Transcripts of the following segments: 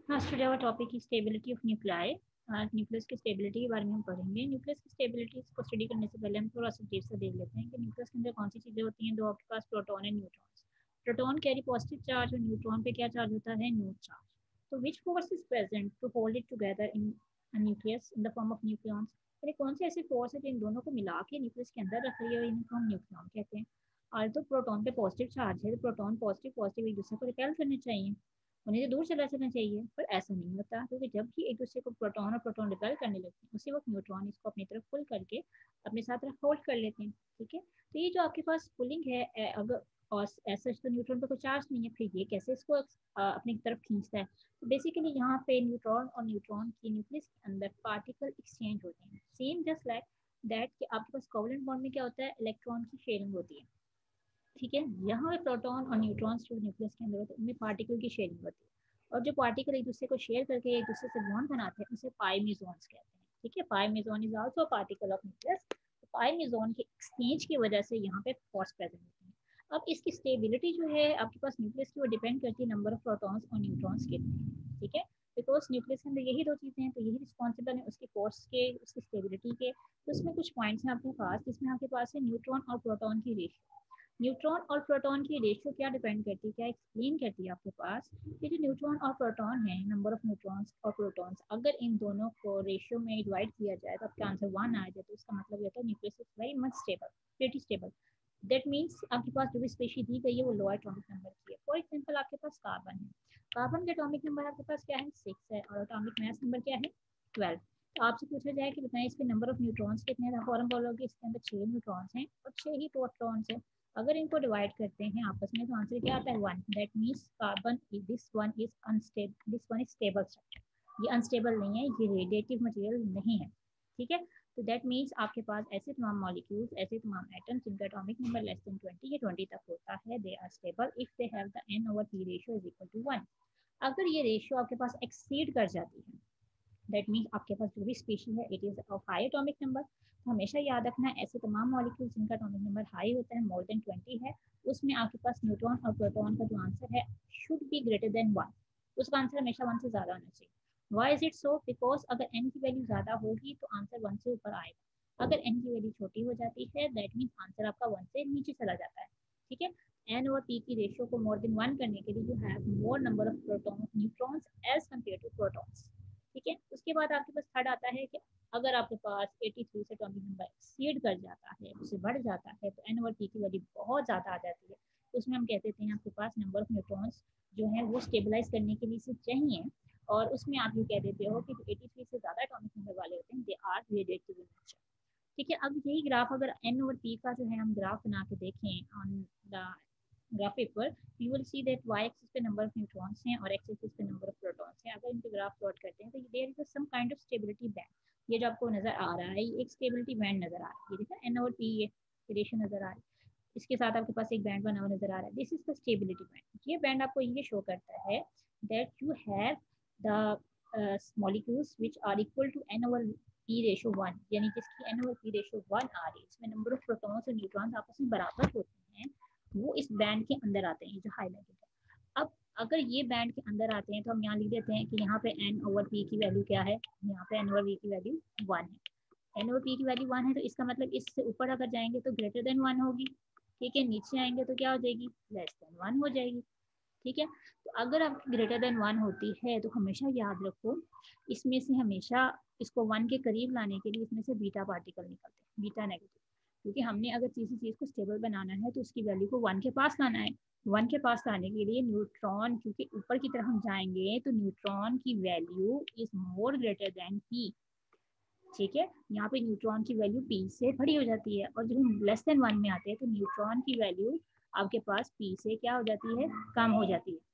हाँ student, our topic की stability of nuclei. Nucleus की स्टेबिलिटी के बारे में हम पढ़ेंगे। न्यूक्लियस की स्टेबिलिटी को स्टडी करने से पहले हम थोड़ा सा डीप से देख लेते हैं कि न्यूक्लियस के अंदर कौन सी चीज़ें होती हैं। दो आपके पास proton and neutrons. Proton carry positive charge और न्यूट्रॉन पे क्या चार्ज होता है, न्यूट्रल चार्ज। तो which force is present to hold it together in nucleus in the form of nucleons. यानी कौन सी ऐसी फोर्स है जो इन दोनों को मिला के न्यूक्लियस के अंदर रख रही है, इनको हम न्यूक्लियॉन कहते हैं। और तो प्रोटॉन पे पॉजिटिव चार्ज है, तो प्रोटॉन पॉजिटिव पॉजिटिव एक दूसरे को रिपेल करने चाहिए, उन्हें तो दूर चला जाना चाहिए, पर ऐसा नहीं होता क्योंकि जब भी एक दूसरे को प्रोटॉन और प्रोटॉन रिपेल करने लगते हैं उसी वक्त न्यूट्रॉन इसको अपनी तरफ पुल करके अपने साथ होल्ड कर लेते हैं। ठीक है, तो ये जो आपके पास पुलिंग है, अगर और ऐसा तो न्यूट्रॉन पे कोई चार्ज नहीं है, फिर ये कैसे इसको अपनी तरफ खींचता है। तो बेसिकली यहाँ पे न्यूट्रॉन और न्यूट्रॉन की न्यूक्लियस के अंदर पार्टिकल एक्सचेंज होते हैं, सेम जस्ट लाइक दैट कि आपके पास कोवलेंट बॉन्ड में क्या होता है, इलेक्ट्रॉन की शेयरिंग होती है। ठीक है, यहाँ पे प्रोटॉन और न्यूट्रॉन्स जो न्यूक्लियस के अंदर होते हैं उनमें पार्टिकल की शेयरिंग होती है, और जो पार्टिकल एक दूसरे को शेयर करके एक दूसरे से बॉन्ड बनाते हैं उसे पाई मेसॉन्स कहते हैं। ठीक है, pi meson is also particle of nucleus. Pi meson के एक्सचेंज की वजह से यहाँ पे फोर्स प्रेजेंट होती है। अब इसकी स्टेबिलिटी जो है आपके पास न्यूक्लियस की, वो डिपेंड करती है नंबर ऑफ प्रोटॉन्स और न्यूट्रॉन्स कितने। ठीक है, बिकॉज न्यूक्लियस के अंदर यही दो चीजें हैं, तो यही रिस्पॉन्सिबल है उसकी फोर्स के, उसकी स्टेबिलिटी के। तो उसमें कुछ पॉइंट्स हैं आपके पास, जिसमें आपके पास है न्यूट्रॉन और प्रोटॉन की रेशियो। न्यूट्रॉन और प्रोटॉन की रेशियो क्या डिपेंड करती है, क्या एक्सप्लेन करती है आपके पास कि जो न्यूट्रॉन और प्रोटॉन है, नंबर ऑफ न्यूट्रॉन्स और प्रोटॉन्स, अगर इन दोनों को रेशियो में डिवाइड किया जाए तो आपका आंसर 1 आ जाए, तो इसका मतलब ये है nucleus is very much stable, pretty stable. That means आपके पास जो भी स्पेशीज दी गई है वो लो एटॉमिक नंबर की है। फॉर एग्जाम्पल आपके पास कार्बन है, कार्बन का एटॉमिक नंबर आपके पास क्या है, 6 है, और एटॉमिक मास नंबर क्या है, 12। तो आपसे पूछा जाए कि बताएं इसके नंबर ऑफ न्यूट्रॉन्स कितने हैं, फॉरम बोलोगे इसके अंदर 6 न्यूट्रॉन्स हैं और 6 ही प्रोटॉन्स हैं। अगर इनको डिवाइड करते हैं आपस में तो आंसर क्या आता है, 1। That means carbon, this one is unstable, this one is stable structure. ये अनस्टेबल नहीं है, ये रेडिएटिव मटेरियल नहीं है। ठीक है, तो दैट मीन्स आपके पास ऐसे तमाम मॉलिक्यूल्स, ऐसे तमाम एटम्स जिनका एटॉमिक नंबर लेस देन 20 या 20 तक होता है, they are stable if they have the n/p ratio is equal to 1। अगर ये रेशियो आपके पास एक्सीड कर जाती है, दैट मीन्स आपके पास जो भी स्पीशीज है it is of high atomic number. तो हमेशा याद रखना है ऐसे तमाम मॉलिक्यूल्स जिनका एटॉमिक नंबर हाई होता है, मोर देन 20 है, उसमें आपके पास न्यूट्रॉन और प्रोटॉन का जो आंसर है शुड बी ग्रेटर देन 1। उसका आंसर हमेशा 1 से ज्यादा होना चाहिए। Why is it so, because अगर n की वैल्यू ज्यादा होगी तो आंसर 1 से ऊपर आएगा, अगर n की वैल्यू छोटी हो जाती है दैट मीन्स आंसर आपका 1 से नीचे चला जाता है। ठीक है, n और p की रेशियो को मोर देन 1 करने के लिए you have more number of proton neutrons as compare to protons. ठीक है, उसके बाद आपके पास थर्ड आता है कि अगर आपके पास 83 से एटॉमिक नंबर एक्सीड कर जाता है, उससे बढ़ जाता है, तो एन और पी की वैल्यू बहुत ज़्यादा आ जाती है, तो उसमें हम कह देते हैं आपके पास नंबर ऑफ न्यूट्रॉन्स जो है वो स्टेबलाइज करने के लिए सिर्फ चाहिए, और उसमें आप ये कह देते हो कि 83 से ज़्यादा एटॉमिक नंबर वाले होते हैं, they are radiative in nature. ठीक है, अब यही ग्राफ अगर एन और पी का जो है हम ग्राफ बना के देखें on the graph paper, you will see that Y axis पे नंबर ऑफ न्यूट्रॉन्स हैं और एक्स एक्सिस पे नंबर ऑफ प्रोटॉन्स हैं। अगर इनके ग्राफ प्लॉट करते हैं तो there is some kind of stability band. ये जो आपको नजर आ रहा है ये एक स्टेबिलिटी बैंड नजर आ रहा है, ये देखा एन और पी, ये रेशियो नजर आ रहा है, इसके साथ आपके पास एक बैंड बना हुआ नजर आ रहा है, this is the stability band. ये बैंड आपको ये शो करता है that you have the molecules which are equal to n over p ratio 1, यानी जिसकी n ओवर p रेशियो 1 आ रही है, इसमें नंबर ऑफ प्रोटॉन्स और न्यूट्रॉन्स आपस में बराबर होते हैं, वो इस बैंड के अंदर आते हैं जो हाईलाइटेड है। अब अगर ये बैंड के अंदर आते हैं तो हम यहाँ लिख देते हैं कि यहाँ पे n ओवर p की वैल्यू क्या है, यहाँ पे n ओवर v की वैल्यू 1 है। n ओवर p की वैल्यू 1 है तो इसका मतलब इससे ऊपर अगर जाएंगे तो ग्रेटर देन 1 होगी। ठीक है, नीचे आएंगे तो क्या हो जाएगी, लेस देन 1 हो जाएगी। ठीक है, तो अगर आपकी ग्रेटर देन 1 होती है तो हमेशा याद रखो इसमें से हमेशा इसको 1 के करीब लाने के लिए इसमें से बीटा पार्टिकल निकलते हैं, बीटा नेगेटिव, क्योंकि हमने अगर किसी चीज को स्टेबल बनाना है तो उसकी वैल्यू को 1 के पास लाना है। 1 के पास लाने के लिए न्यूट्रॉन, क्योंकि ऊपर की तरफ हम जाएंगे तो न्यूट्रॉन की value is more greater than P. ठीक है, यहाँ पे न्यूट्रॉन की वैल्यू पी से बड़ी हो जाती है, और जब हम लेस देन 1 में आते हैं तो न्यूट्रॉन की वैल्यू आपके पास पी से क्या हो जाती है, कम हो जाती है।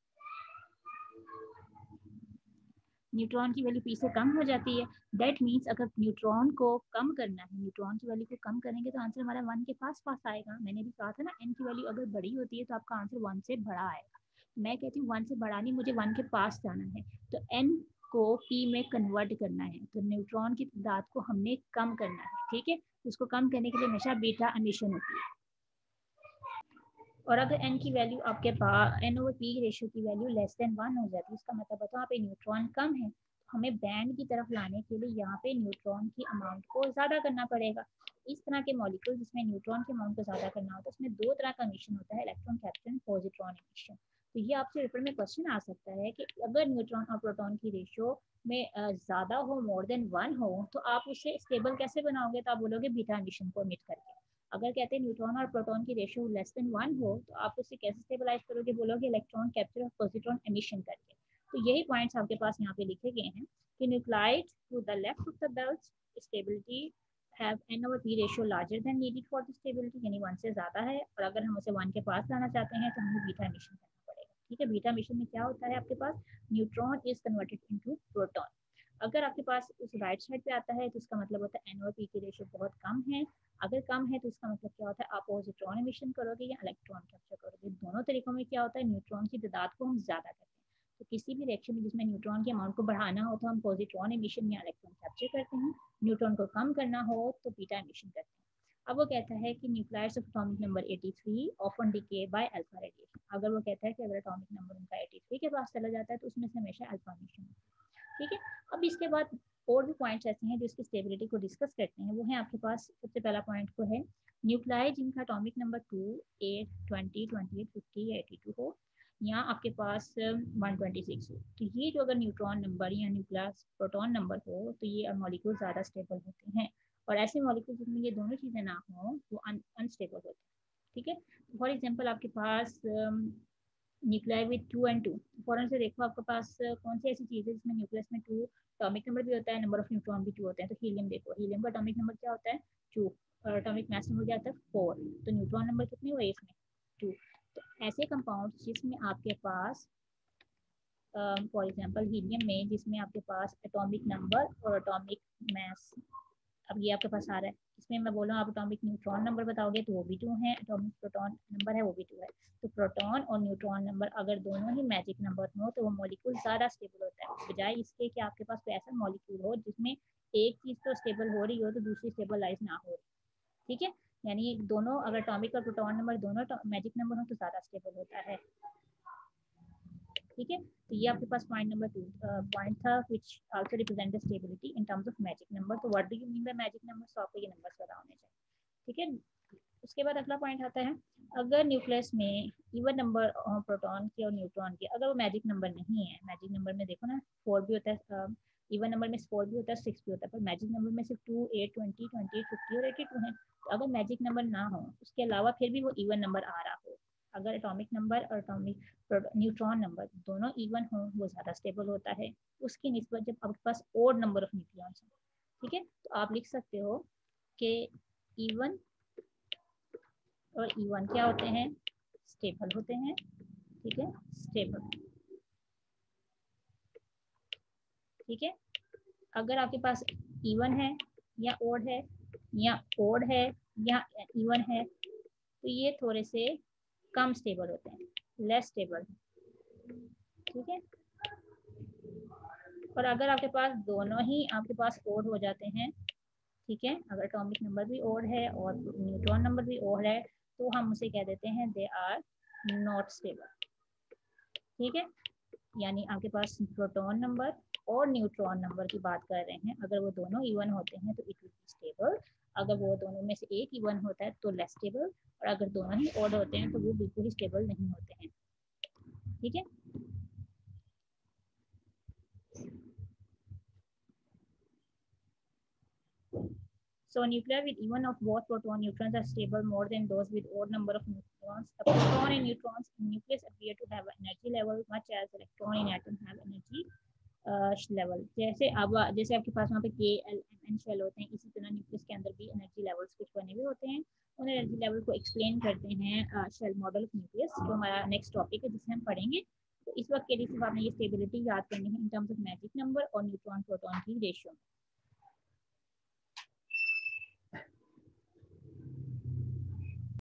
न्यूट्रॉन की वैल्यू पी से कम हो जाती है। दैट मीन्स अगर न्यूट्रॉन को कम करना है, न्यूट्रॉन की वैल्यू को कम करेंगे तो आंसर हमारा 1 के पास पास आएगा। मैंने भी कहा था ना, n की वैल्यू अगर बड़ी होती है तो आपका आंसर 1 से बड़ा आएगा। मैं कहती हूँ 1 से बड़ा नहीं, मुझे 1 के पास जाना है, तो n को p में कन्वर्ट करना है, तो न्यूट्रॉन की तादाद को हमने कम करना है। ठीक है, उसको कम करने के लिए हमेशा बीटा एमिशन होती है। और अगर n की वैल्यू आपके पास n/p रेशियो की वैल्यू लेस देन 1 हो जाती है, इसका मतलब होता है यहाँ पे न्यूट्रॉन कम है, हमें बैंड की तरफ लाने के लिए यहाँ पे न्यूट्रॉन की अमाउंट को ज़्यादा करना पड़ेगा। इस तरह के मॉलिक्यूल जिसमें न्यूट्रॉन की अमाउंट को ज़्यादा करना होता है, उसमें दो तरह का मिशन होता है, electron capture and positron emission. तो ये आपसे पेपर में क्वेश्चन आ सकता है कि अगर न्यूट्रॉन और प्रोटॉन की रेशियो में ज़्यादा हो, मोर देन 1 हो, तो आप उसे स्टेबल कैसे बनाओगे? तो आप बोलोगे बीटा इमिशन को इमिट करके। अगर कहते हैं न्यूट्रॉन और प्रोटॉन की रेशियो लेस देन 1 हो, तो आप उसे कैसे स्टेबलाइज करोगे? बोलोगे इलेक्ट्रॉन कैप्चर और पॉजिट्रॉन एमिशन करके। तो यही पॉइंट्स आपके पास यहाँ पे लिखे गए हैं कि nuclide to the left of the belt stability have n/p ratio larger than needed for the stability, यानी 1 से ज़्यादा है, और अगर हम उसे 1 के पास लाना चाहते हैं तो हमें बीटा एमिशन करना पड़ेगा। ठीक है, बीटा एमिशन में क्या होता है आपके पास? Neutron is converted into proton. अगर आपके पास उस राइट साइड पे आता है तो इसका मतलब होता है n/p की रेशियो बहुत कम है। अगर कम है तो इसका मतलब क्या होता है? आप पॉजिट्रॉन एमिशन करोगे या इलेक्ट्रॉन कैप्चर करोगे। दोनों तरीकों में क्या होता है? न्यूट्रॉन की तादाद को हम ज़्यादा करते हैं। तो किसी भी रिएक्शन में जिसमें न्यूट्रॉन की अमाउंट को बढ़ाना हो तो हम पॉजिट्रॉन एमिशन या इलेक्ट्रॉन कैप्चर करते हैं, न्यूट्रॉन को कम करना हो तो बीटा एमिशन करते हैं। अब वो कहता है कि nucleus of atomic number 83 often decay by alpha radiation. अगर वो कहता है कि अगर एटॉमिक नंबर उनका 83 के पास चला जाता है तो उसमें से हमेशा अल्फा एमिशन। ठीक है, अब इसके बाद और भी पॉइंट्स ऐसे हैं जो इसकी स्टेबिलिटी को डिस्कस करते हैं। वो है आपके पास सबसे पहला पॉइंट को है न्यूक्लियाई जिनका एटॉमिक नंबर 2, 8, 20, 28, 50 या 82 हो, या आपके पास 126 हो। तो ये जो अगर न्यूट्रॉन नंबर या न्यूक्लियस प्रोटॉन नंबर हो तो ये मॉलिक्यूल ज़्यादा स्टेबल होते हैं, और ऐसे मॉलिक्यूल जिसमें ये दोनों चीज़ें ना हो वो अनस्टेबल होते हैं। ठीक है, फॉर एग्जाम्पल आपके पास न्यूक्लियाई विद 2 and 2, फॉरन से देखो आपके पास कौन सी ऐसी चीज़ है जिसमें न्यूक्लियस में 2 एटॉमिक नंबर भी होता है, नंबर ऑफ न्यूट्रॉन भी 2 होते हैं। तो हीलियम देखो, हीलियम का एटॉमिक नंबर क्या होता है? 2, और एटॉमिक मास नंबर क्या होता है? 4। तो न्यूट्रॉन नंबर कितने हुए इसमें? 2। तो ऐसे कंपाउंड जिसमें आपके पास फॉर एग्जांपल हीलियम में जिसमें आपके पास एटॉमिक नंबर और एटॉमिक मास, अब ये आपके पास आ रहा है, इसमें मैं बोल रहा हूँ आप एटॉमिक न्यूट्रॉन नंबर बताओगे तो वो भी 2 है, एटॉमिक प्रोटॉन नंबर है वो भी 2 है। तो प्रोटॉन और न्यूट्रॉन नंबर अगर दोनों ही मैजिक नंबर हो तो वो मॉलिक्यूल ज़्यादा स्टेबल होता है, बजाय इसके कि आपके पास कोई ऐसा मॉलिक्यूल हो जिसमें एक चीज़ तो स्टेबल हो रही हो तो दूसरी स्टेबलाइज ना हो रही। ठीक है, यानी दोनों अगर एटॉमिक और प्रोटॉन नंबर दोनों मैजिक नंबर हो तो ज़्यादा स्टेबल होता है। ठीक है, तो ये आपके पास पॉइंट नंबर 2 पॉइंट था which also represent the stability in terms of magic number. तो what do you mean by magic number? तो आपको ये नंबर्स पता होने चाहिए। ठीक है, उसके बाद अगला पॉइंट आता है अगर न्यूक्लियस में इवन नंबर प्रोटॉन की और न्यूट्रॉन की अगर वो मैजिक नंबर नहीं है, मैजिक नंबर में देखो ना 4 भी होता है, इवन नंबर में 4 भी होता है, 6 भी होता है, पर मैजिक नंबर में सिर्फ 2, 8, 20, 28, 50 और 82 है। तो अगर मैजिक नंबर ना हो उसके अलावा फिर भी वो इवन नंबर आ रहा हो, अगर एटॉमिक नंबर और एटॉमिक न्यूट्रॉन नंबर दोनों इवन हो वो ज़्यादा स्टेबल होता है उसकी निस्बत जब आपके पास ओड नंबर ऑफ न्यूक्लियॉन्स हो। ठीक है, तो आप लिख सकते हो कि इवन और E1 क्या होते हैं? स्टेबल होते हैं। ठीक है, स्टेबल। ठीक है, अगर आपके पास E1 है या ओड है या ओड है या E1 है तो ये थोड़े से कम स्टेबल होते हैं, लेस स्टेबल। ठीक है, और अगर आपके पास दोनों ही आपके पास ओड हो जाते हैं, ठीक है, अगर एटॉमिक नंबर भी ओड है और न्यूट्रॉन नंबर भी ओड है तो हम उसे कह देते हैं दे आर नॉट स्टेबल। ठीक है, यानी आपके पास प्रोटॉन नंबर और न्यूट्रॉन नंबर की बात कर रहे हैं, अगर वो दोनों इवन होते हैं तो इट विल बी स्टेबल, अगर वो दोनों में से एक इवन होता है तो लेस स्टेबल, और अगर दोनों ही ऑड होते हैं तो वो बिल्कुल ही स्टेबल नहीं होते हैं। ठीक है, so nuclei with even of both proton neutrons are stable more than those with odd number of neutrons. The proton and neutrons in nucleus appear to have an energy level much as electron in atom have energy level. जैसे अब जैसे आपके पास वहाँ पे के L M N shell होते हैं, इसी तरह न्यूक्लियस के अंदर भी एनर्जी लेवल्स कुछ बने हुए होते हैं। उन एनर्जी लेवल को एक्सप्लेन करते हैं शेल मॉडल ऑफ न्यूक्लियस, जो हमारा नेक्स्ट टॉपिक है जिसे हम पढ़ेंगे। तो इस वक्त के लिए सिर्फ आपने ये स्टेबिलिटी याद करनी है in terms of magic number और न्यूट्रॉन प्रोटॉन की रेशियो।